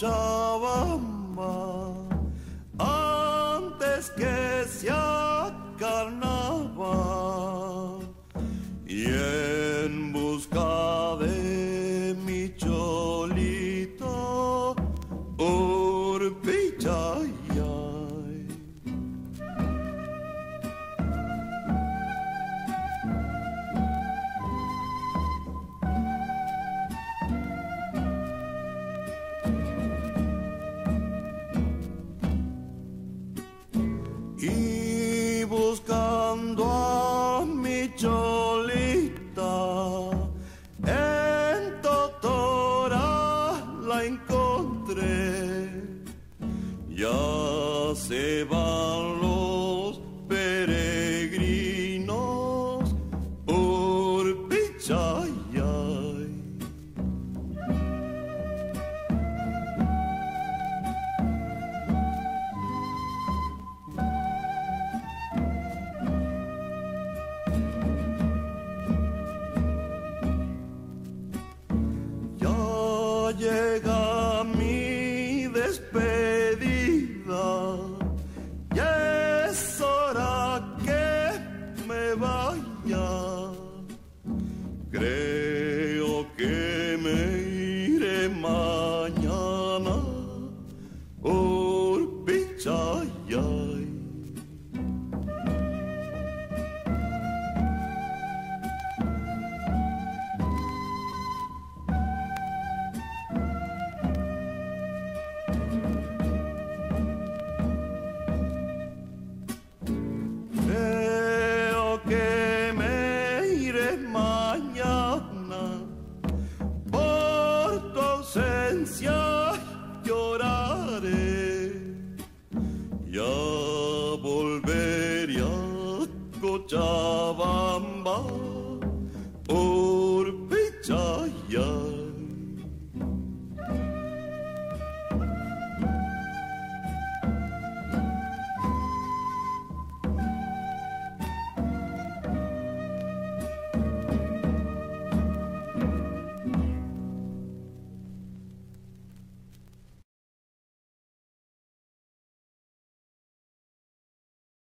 Cochabamba, antes que sea carnaval, y en busca de mi cholito, Urpichay. Y buscando a mi cholita, en Totora la encontré. Ya se van los peregrinos por Pichayay. Llega mi despedida, ya es hora que me vaya. Creo que me iré mañana por Pichayay. Creo que me iré mañana, por tu ausencia lloraré. Ya volveré a Cochabamba por Pichayay.